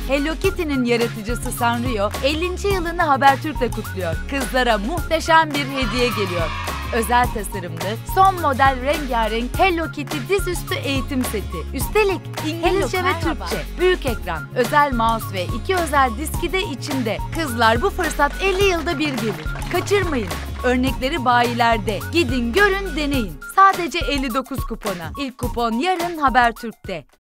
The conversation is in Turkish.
Hello Kitty'nin yaratıcısı Sanrio 50. yılını Habertürk'le kutluyor. Kızlara muhteşem bir hediye geliyor. Özel tasarımlı, son model rengarenk Hello Kitty dizüstü eğitim seti. Üstelik İngilizce ve Türkçe, büyük ekran, özel mouse ve 2 özel diski de içinde. Kızlar, bu fırsat 50 yılda bir gelir. Kaçırmayın. Örnekleri bayilerde. Gidin, görün, deneyin. Sadece 59 kupona. İlk kupon yarın Habertürk'te.